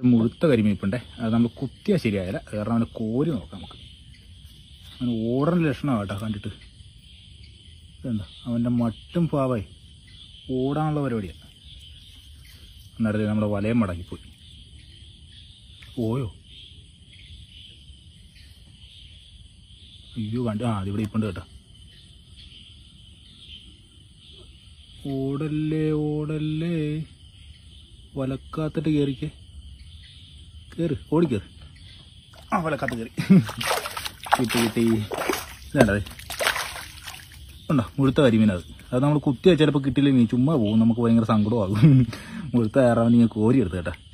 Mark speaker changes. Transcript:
Speaker 1: മുഴുത്ത കരിമീപ്പുണ്ടേ, അത് നമ്മൾ കുത്തിയാൽ ശരിയായില്ല. കാരണം അവനെ കോരി നോക്കാം നമുക്ക്. അവന് ഓടേണ്ട ലക്ഷണമാണ് കേട്ടോ കണ്ടിട്ട്. ഇതെന്താ അവൻ്റെ മട്ടും പാവായി ഓടാനുള്ള പരിപാടിയാണ്. എന്നിട്ട് നമ്മുടെ വലയം മടങ്ങിപ്പോയി. ഓയോ അയ്യോ കണ്ടു. അതിവിടെ ഇപ്പുണ്ട് കേട്ടോ. ഓടല്ലേ ഓടല്ലേ, വലക്കാത്തിട്ട് കയറിക്കേ, കയറി ഓടിക്കയറി. വലക്കാത്ത് കയറി. കിട്ടി. ഇതേണ്ടത് ഉണ്ടോ മുഴുത്ത കരിമീനത്. അത് നമ്മൾ കുത്തി വെച്ചാൽ ചിലപ്പോൾ കിട്ടിയില്ലെങ്കിൽ ചുമ്മാ പോകും, നമുക്ക് ഭയങ്കര സങ്കടമാകും. മുഴുത്ത കയറാൻ നീ കോരി എടുത്ത് കേട്ടോ.